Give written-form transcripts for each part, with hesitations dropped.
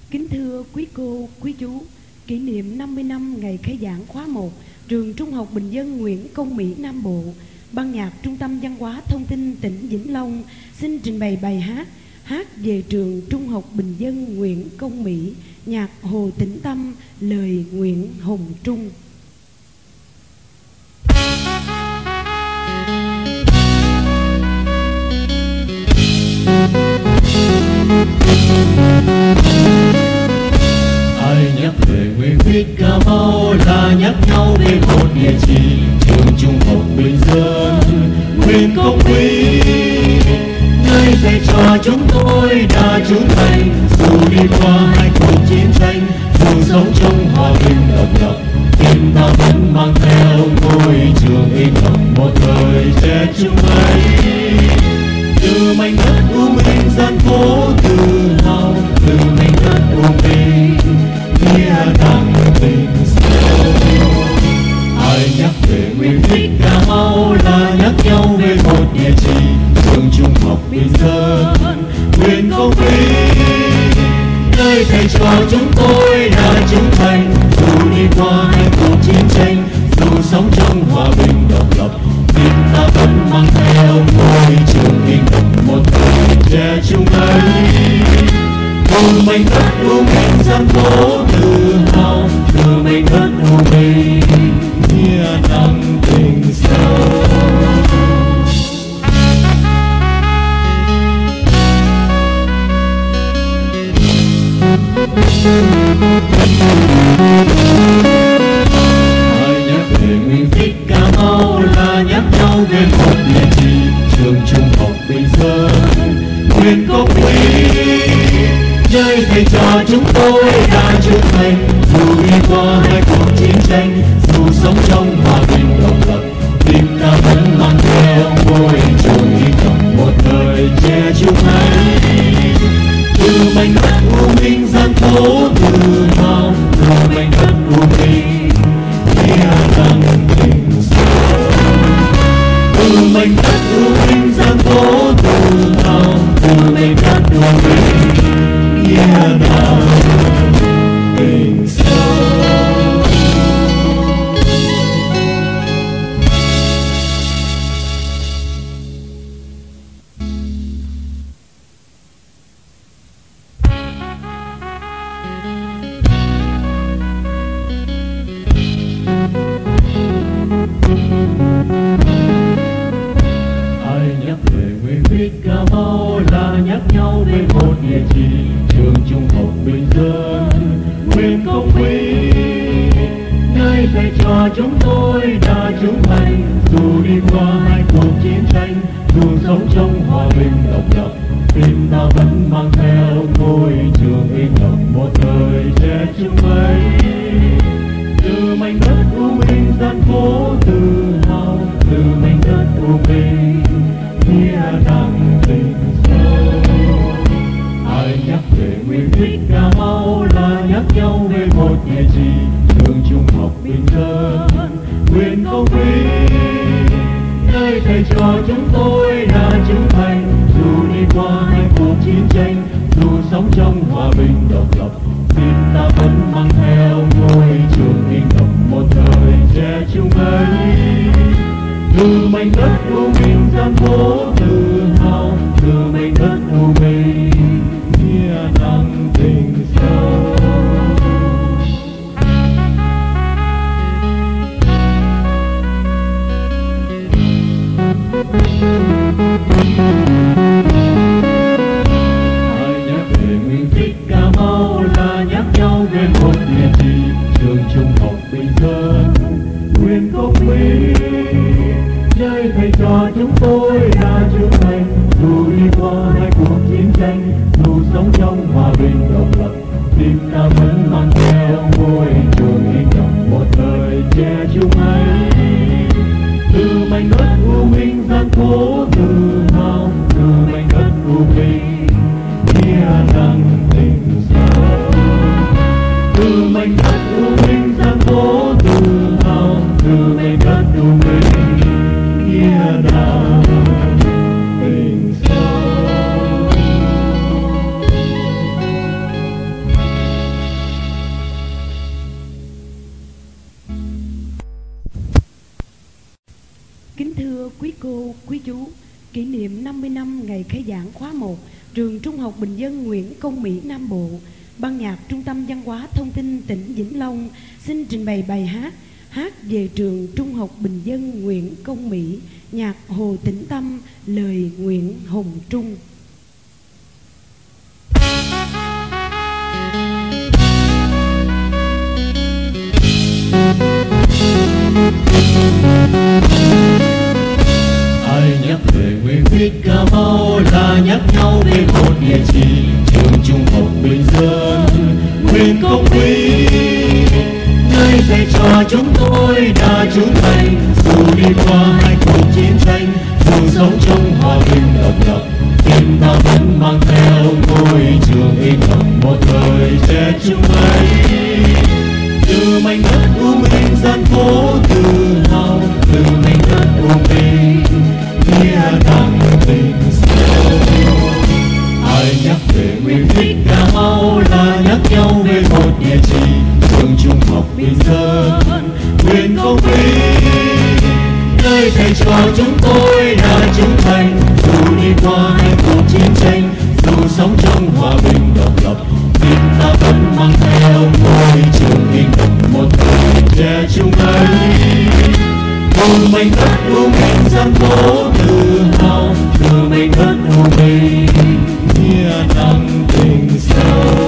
Kính thưa quý cô, quý chú, kỷ niệm 50 năm ngày khai giảng khóa 1 trường Trung học Bình dân Nguyễn Công Mỹ Nam Bộ, ban nhạc Trung tâm Văn hóa Thông tin tỉnh Vĩnh Long xin trình bày bài hát về trường Trung học Bình dân Nguyễn Công Mỹ, nhạc Hồ Tĩnh Tâm, lời Nguyễn Hồng Trung. Ai nhắc về Nguyễn Viết Cà Mau là nhắc nhau về một địa chỉ trường Trung học Bình dân Nguyễn Công Mỹ. Nơi thầy trò chúng tôi đã trưởng thành, dù đi qua hai cuộc chiến tranh, dù sống trong hòa bình độc lập, tim ta vẫn mang theo ngôi trường in đậm một thời trẻ trung ấy. Từ mảnh đất u minh gian phố tự hào, từ mảnh đất u minh nghĩa đang tình sâu. Ai nhắc về Nguyễn Viết Cà Mau là nhắc nhau về một địa chỉ trường Trung học Bình dân Nguyễn Công Mỹ. Nơi thầy trò chúng tôi đã trưởng thành, dù đi qua hai cuộc chiến tranh, dù sống trong hòa bình độc lập, tim ta vẫn mang theo ngôi trường in đậm một thời trẻ trung ấy. Từ mảnh đất u minh gian phố tự hào, từ mảnh đất u minh nghĩa nặng tình sâu. Ai nhắc về Nguyễn Viết Cà Mau là nhắc nhau về một địa chỉ trường Trung học Bình dân Nguyễn Công Mỹ. Nơi thầy trò chúng tôi đã trưởng thành, dù đi qua hai cuộc chiến tranh, dù sống trong hòa bình độc lập, tim ta vẫn mang theo ngôi trường in đậm một thời trẻ trung ấy. Từ mảnh đất u minh gian phố tự hào, từ mảnh đất u minh nghĩa đang tình sâu. Từ mảnh đất u minh gian phố tự hào, từ mảnh đất u minh nghĩa đang tình sâu. Ai nhắc về Nguyễn Viết Cà Mau là nhắc nhau về một địa chỉ trường Trung học Bình dân Nguyễn Công Mỹ. Nơi thầy trò chúng tôi đã trưởng thành, dù đi qua hai cuộc chiến tranh, dù sống trong hòa bình độc lập, tim ta vẫn mang theo ngôi trường in đậm một thời trẻ trung ấy. Từ mảnh đất u minh gian phố tự hào, từ mảnh đất u minh nghĩa đang tình sâu. Ai nhắc về Nguyễn Viết Cà Mau là nhắc nhau về một địa chỉ trường Trung học Bình dân Nguyễn Công Mỹ. Nơi thầy trò chúng tôi đã trưởng thành, dù đi qua hai cuộc chiến tranh, dù sống trong hòa bình độc lập, tim ta vẫn mang theo ngôi trường in đậm một thời trẻ trung ấy. Từ mảnh đất u minh gian phố tự hào, từ mảnh đất u minh nghĩa đang tình sâu. Ai nhắc về Nguyễn Viết Cà Mau là nhắc nhau về một địa chỉ trường Trung học Bình dân Nguyễn Công Mỹ. Nơi thầy trò chúng tôi đã trưởng thành, dù đi qua hai cuộc chiến tranh, dù sống trong hòa bình độc lập, tim ta vẫn mang theo ngôi trường in đậm một thời trẻ trung ấy. Từ mảnh đất u minh gian phố tự hào, từ mảnh đất u minh nghĩa đang tình sâu. Từ mảnh đất u minh gian phố tự hào, từ mảnh đất u minh nghĩa đang tình sâu. thưa quý cô, quý chú, kỷ niệm 50 năm ngày khai giảng khóa 1 trường Trung học Bình dân Nguyễn Công Mỹ Nam Bộ, ban nhạc Trung tâm Văn hóa Thông tin tỉnh Vĩnh Long xin trình bày bài hát về trường Trung học Bình dân Nguyễn Công Mỹ, nhạc Hồ Tĩnh Tâm, lời Nguyễn Hồng Trung. Ai nhắc về Nguyễn Viết Cà Mau là nhắc nhau về một địa chỉ, trường Trung học Bình dân Nguyễn Công Mỹ. Nơi thầy trò chúng tôi đã trưởng thành, dù đi qua hai cuộc chiến tranh, dù sống trong hòa bình độc lập, tim ta vẫn mang theo ngôi trường in đậm một thời trẻ trung ấy. Từ mảnh đất u minh gian phố tự hào, từ mảnh đất u minh nghĩa đang tình sâu. Ai nhắc về Nguyễn Viết Cà Mau là nhắc nhau về một địa chỉ, trường Trung học Bình dân Nguyễn Công Mỹ. Nơi thầy trò chúng tôi đã trưởng thành, dù đi qua hai cuộc chiến tranh, dù sống trong hòa bình độc lập, tim ta vẫn mang theo ngôi trường in đậm một thời trẻ trung ấy. Từ mảnh đất u minh gian phố tự hào, từ mảnh đất u minh nghĩa nặng tình sâu.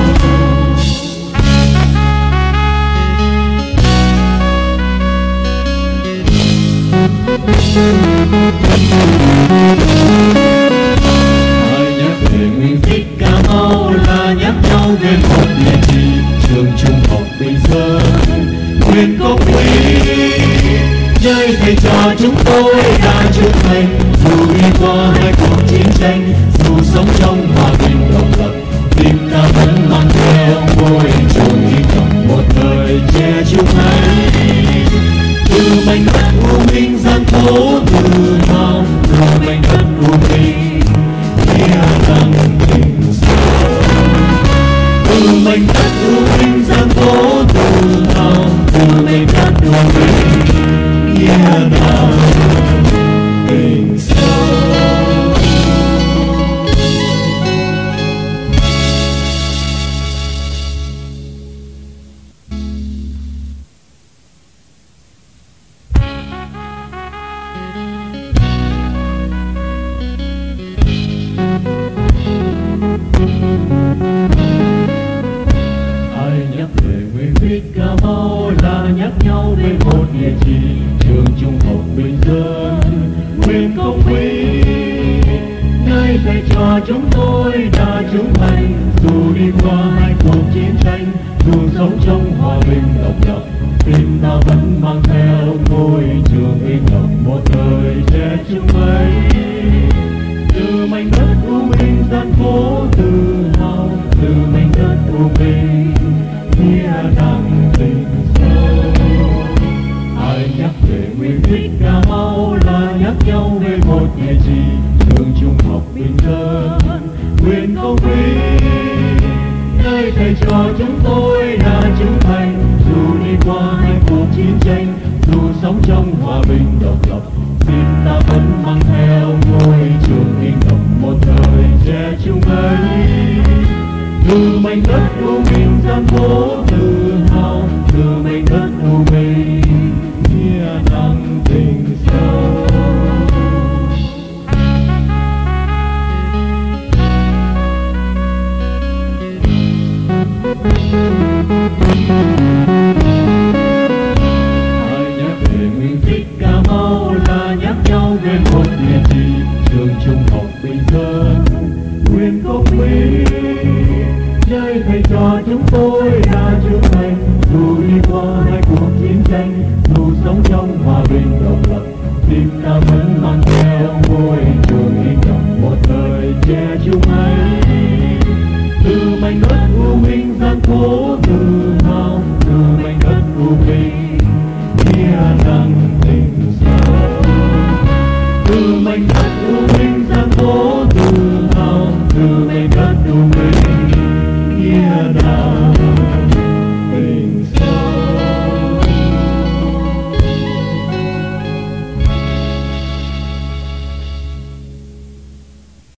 Ai nhắc về Nguyễn Viết Cà Mau là nhắc nhau về một địa chỉ, trường Trung học Bình dân Nguyễn Công Mỹ. Nơi thầy trò chúng tôi đã trưởng thành, dù đi qua hai cuộc chiến tranh, dù sống trong hòa bình độc lập, tim ta vẫn mang theo ngôi trường in đậm một thời trẻ trung ấy. Từ mảnh đất u minh gian phố tự hào, từ mảnh đất u minh nghĩa đang tình sâu. Từ mảnh đất u minh gian phố tự hào, từ mảnh đất u minh nghĩa đang tình sâu. Cà Mau là nhắc nhau về một địa chỉ, trường Trung học Bình dân Nguyễn Công Mỹ. Nơi thầy trò chúng tôi đã trưởng thành, dù đi qua hai cuộc chiến tranh, dù sống trong hòa bình độc lập, tim ta vẫn mang theo ngôi trường in đậm một thời trẻ trung ấy. Từ mảnh đất u minh gian phố tự hào, từ mảnh đất u minh nghĩa đang tình sâu. Ai nhắc về Nguyễn Viết Cà Mau là nhắc nhau về một địa chỉ, trường Trung học Bình dân Nguyễn Công Mỹ. Nơi thầy trò chúng tôi đã trưởng thành, dù đi qua hai cuộc chiến tranh, dù sống trong hòa bình độc lập, tim ta vẫn mang theo ngôi trường in đậm một thời trẻ trung ấy. Từ mảnh đất u minh gian phố tự hào, từ mảnh đất u minh nghĩa đang tình sâu. Ai nhắc về Nguyễn Viết Cà Mau là nhắc nhau về một địa chỉ, trường Trung học Bình dân Nguyễn Công Mỹ. Nơi thầy trò chúng tôi đã trưởng thành, dù đi qua hai cuộc chiến tranh, dù sống trong hòa bình độc lập, tim ta vẫn mang theo ngôi trường in đậm một thời trẻ trung ấy. Từ mảnh đất u minh gian phố tự hào, từ mảnh đất u minh nghĩa đang tình sâu. Từ mảnh đất u minh gian phố tự hào, từ mảnh đất u minh nghĩa đang